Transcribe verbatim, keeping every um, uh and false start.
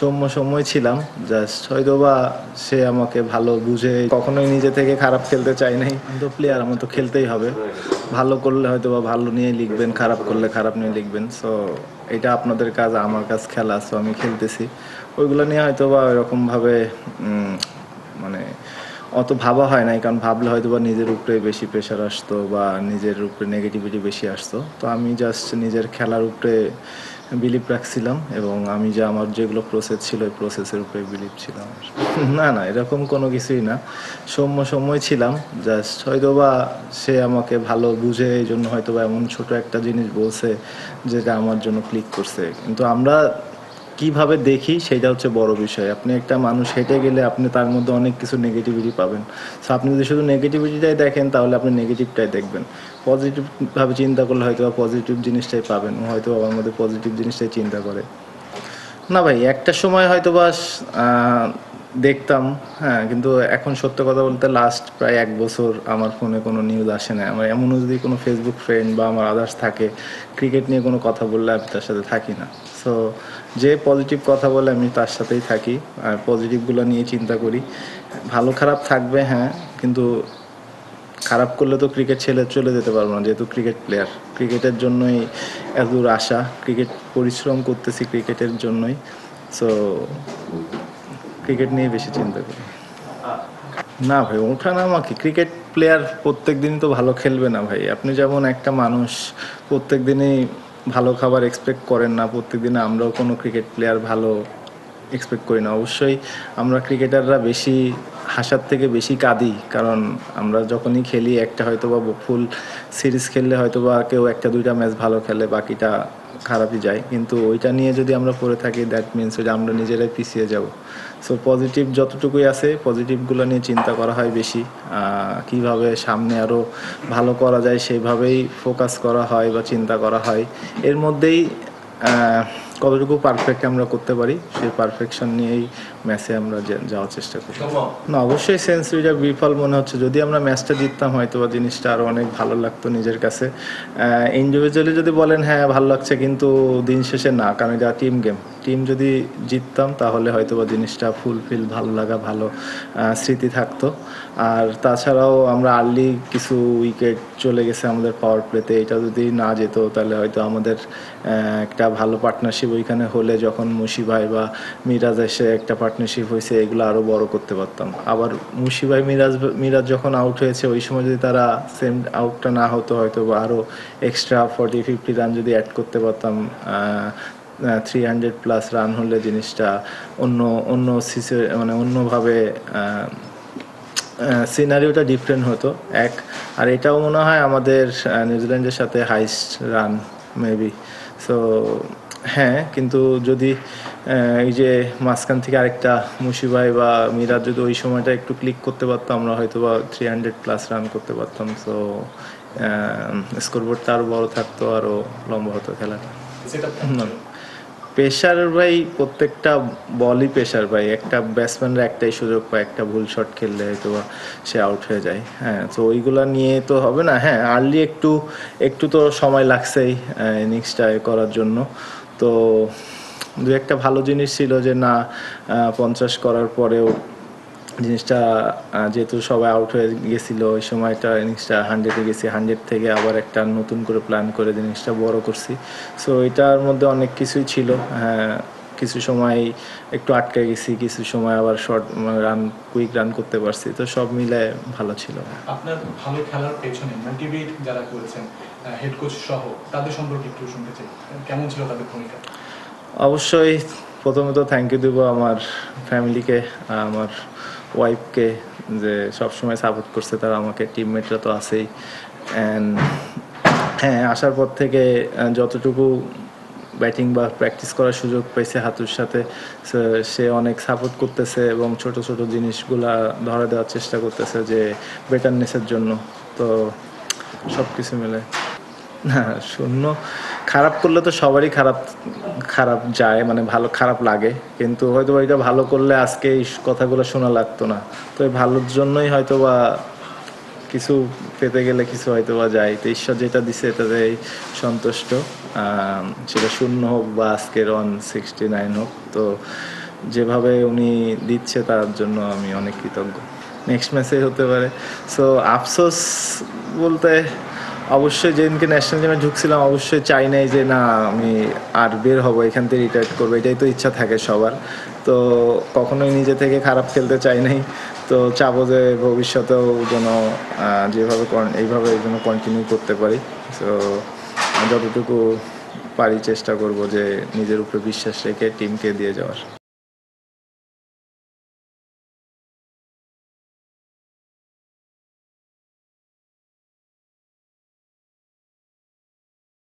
সৌম্য সময় ছিলাম জাস্ট হয়তোবা সে আমাকে ভালো বুঝে কখনোই নিজে থেকে খারাপ খেলতে চাই নাই। কিন্তু প্লেয়ার আমার তো খেলতেই হবে, ভালো করলে হয়তোবা ভালো নিয়ে লিখবেন, খারাপ করলে খারাপ নিয়ে লিখবেন। সো এটা আপনাদের কাজ, আমার কাজ খেলা, সো আমি খেলতেছি। ওইগুলো নিয়ে হয়তোবা ওইরকমভাবে মানে অত ভাবা হয় নাই, কারণ ভাবলে হয়তো বা নিজের উপরে বেশি প্রেশার আসতো বা নিজের উপরে নেগেটিভিটি বেশি আসতো। তো আমি জাস্ট নিজের খেলার উপরে বিলিভ রাখছিলাম এবং আমি যে আমার যেগুলো প্রসেস ছিল ওই প্রসেসের উপরে বিলিভ ছিলাম। না না এরকম কোনো কিছুই না, সৌম্য সময় ছিলাম জাস্ট হয়তোবা সে আমাকে ভালো বুঝে এই জন্য হয়তো বা এমন ছোট একটা জিনিস বলছে যেটা আমার জন্য ক্লিক করছে। কিন্তু আমরা কিভাবে দেখি সেটা হচ্ছে বড় বিষয়। আপনি একটা মানুষ হেঁটে গেলে আপনি তার মধ্যে অনেক কিছু নেগেটিভিটি পাবেন। সো আপনি যদি শুধু নেগেটিভিটিটাই দেখেন তাহলে আপনি নেগেটিভটাই দেখবেন। পজিটিভভাবে চিন্তা করলে হয়তো বা পজিটিভ জিনিসটাই পাবেন, হয়তো আমার মধ্যে পজিটিভ জিনিসটাই চিন্তা করে। না ভাই, একটা সময় হয়তো বা দেখতাম, হ্যাঁ, কিন্তু এখন সত্য কথা বলতে লাস্ট প্রায় এক বছর আমার ফোনে কোনো নিউজ আসে না। আমার এমনও যদি কোনো ফেসবুক ফ্রেন্ড বা আমার আদার্স থাকে, ক্রিকেট নিয়ে কোনো কথা বললে আমি তার সাথে থাকি না। সো যে পজিটিভ কথা বলে আমি তার সাথেই থাকি আর পজিটিভগুলো নিয়ে চিন্তা করি। ভালো খারাপ থাকবে, হ্যাঁ, কিন্তু খারাপ করলে তো ক্রিকেট ছেড়ে চলে যেতে পারবো না, যেহেতু ক্রিকেট প্লেয়ার। ক্রিকেটের জন্যই এতদূর আসা, ক্রিকেট পরিশ্রম করতেছি ক্রিকেটের জন্যই। সো ক্রিকেট নিয়ে বেশি চিন্তা করি। না ভাই, ওঠানামা কি, ক্রিকেট প্লেয়ার প্রত্যেক দিনই তো ভালো খেলবে না ভাই। আপনি যেমন একটা মানুষ প্রত্যেক দিনই ভালো খাবার এক্সপেক্ট করেন না, প্রত্যেক দিনে আমরাও কোনো ক্রিকেট প্লেয়ার ভালো এক্সপেক্ট করি না। অবশ্যই আমরা ক্রিকেটাররা বেশি হাসার থেকে বেশি কাঁদি, কারণ আমরা যখনই খেলি একটা হয়তো বা ফুল সিরিজ খেললে হয়তো বা কেউ একটা দুইটা ম্যাচ ভালো খেলে, বাকিটা খারাপই যায়। কিন্তু ওইটা নিয়ে যদি আমরা পড়ে থাকি দ্যাট মিনস যে আমরা নিজেরাই পিছিয়ে যাব। সো পজিটিভ যতটুকুই আছে পজিটিভগুলো নিয়ে চিন্তা করা হয় বেশি, কিভাবে সামনে আরও ভালো করা যায় সেইভাবেই ফোকাস করা হয় বা চিন্তা করা হয়। এর মধ্যেই কতটুকু পারফেক্ট আমরা করতে পারি সেই পারফেকশন নিয়েই ম্যাচে আমরা যাওয়ার চেষ্টা করি। না, অবশ্যই সেঞ্চুরিটা বিফল মনে হচ্ছে। যদি আমরা ম্যাচটা জিততাম হয়তো বা জিনিসটা আরও অনেক ভালো লাগতো নিজের কাছে। ইন্ডিভিজুয়ালি যদি বলেন হ্যাঁ ভালো লাগছে, কিন্তু দিন শেষে না, কারণ এটা টিম গেম। টিম যদি জিততাম তাহলে হয়তো বা জিনিসটা ফুলফিল, ভালো লাগা, ভালো স্মৃতি থাকতো। আর তাছাড়াও আমরা আর্লি কিছু উইকেট চলে গেছে আমাদের পাওয়ার প্লেতে, এটা যদি না যেত তাহলে হয়তো আমাদের একটা ভালো পার্টনারশিপ ওইখানে হলে, যখন মুশি ভাই বা মিরাজ এসে একটা পার্টনারশিপ হয়েছে, এগুলো আরও বড় করতে পারতাম। আবার মুশি ভাই মিরাজ মিরাজ যখন আউট হয়েছে ওই সময় যদি তারা সেম আউটটা না হতো হয়তো বা আরও এক্সট্রা ফর্টি ফিফটি রান যদি অ্যাড করতে পারতাম, থ্রি হান্ড্রেড প্লাস রান হলে জিনিসটা অন্য অন্য সিচু মানে অন্যভাবে সিনারিওটা ডিফারেন্ট হতো এক। আর এটাও মনে হয় আমাদের নিউজিল্যান্ডের সাথে হাইস্ট রান মেবি। সো হ্যাঁ, কিন্তু যদি এই যে মাঝখান থেকে আরেকটা মুশিবাই বা মিরাজ যদি ওই সময়টা একটু ক্লিক করতে পারতাম, আমরা হয়তো বা থ্রি হান্ড্রেড প্লাস রান করতে পারতাম। সো স্কোরবোর্ডটা আরও বড় থাকতো, আরও লম্বা হতো খেলাটা। প্রেশার ভাই, প্রত্যেকটা বলই প্রেশার ভাই। একটা ব্যাটসম্যানরা একটাই সুযোগ পায়, একটা ভুল শট খেললে হয়তো সে আউট হয়ে যায়। হ্যাঁ, তো ওইগুলো নিয়ে তো হবে না। হ্যাঁ, আর্লি একটু একটু তো সময় লাগছেই ইনিংসটা করার জন্য। তো দু একটা ভালো জিনিস ছিল যে না, পঞ্চাশ করার পরেও জিনিসটা যেহেতু সবাই আউট হয়ে গেছিলো ওই সময়টা, ইনিংসটা হান্ড্রেডে গেছি, হান্ড্রেড থেকে আবার একটা নতুন করে প্ল্যান করে জিনিসটা বড় করছি। সো এটার মধ্যে অনেক কিছুই ছিল। হ্যাঁ, কিছু সময় একটু আটকে গেছি, কিছু সময় আবার শর্ট রান, কুইক রান করতে পারছি। তো সব মিলে ভালো ছিল। আপনার ভালো খেলার পেছনে মোটিভেট যারা করেছেন হেড কোচ সহ, তাদের সম্পর্কে একটু শুনতে চাই, কেমন ছিল তাদের ভূমিকা? অবশ্যই প্রথমে তো থ্যাংক ইউ দেবো আমার ফ্যামিলিকে, আমার ওয়াইফকে, যে সবসময় সাপোর্ট করছে তারা আমাকে। টিমমেটরা তো আছেই। অ্যান্ড হ্যাঁ, আসার পর থেকে যতটুকু ব্যাটিং বা প্র্যাকটিস করার সুযোগ পাইছে হাতুর সাথে, সে অনেক সাপোর্ট করতেছে এবং ছোট ছোট জিনিসগুলা ধরে দেওয়ার চেষ্টা করতেছে যে বেটারনেসের জন্য। তো সব কিছু মিলে না, শূন্য খারাপ করলে তো সবারই খারাপ খারাপ যায়, মানে ভালো খারাপ লাগে, কিন্তু হয়তো এটা ভালো করলে আজকে এই কথাগুলো শোনা লাগতো না। তো এই ভালোর জন্যই হয়তো বা কিছু পেতে গেলে কিছু হয়তো বা যায়। তো ঈশ্বর যেটা দিছে এটাতেই সন্তুষ্ট, সেটা শূন্য হোক বা আজকের ওয়ান সিক্সটি নাইন হোক। তো যেভাবে উনি দিচ্ছে তার জন্য আমি অনেক কৃতজ্ঞ। নেক্সট ম্যাচে হতে পারে। সো আফসোস বলতে অবশ্যই যেদিনকে ন্যাশনাল টিমে ঢুকছিলাম অবশ্যই চাই নাই যে না আমি আর বের হব, এখান থেকে রিটায়ার করবো, এটাই তো ইচ্ছা থাকে সবার। তো কখনোই নিজে থেকে খারাপ খেলতে চাই নাই। তো চাবো যে ভবিষ্যতেও যেন যেভাবে এইভাবে যেন কন্টিনিউ করতে পারি। সো যতটুকু পারি চেষ্টা করব যে নিজের উপরে বিশ্বাস রেখে টিমকে দিয়ে যাওয়ার।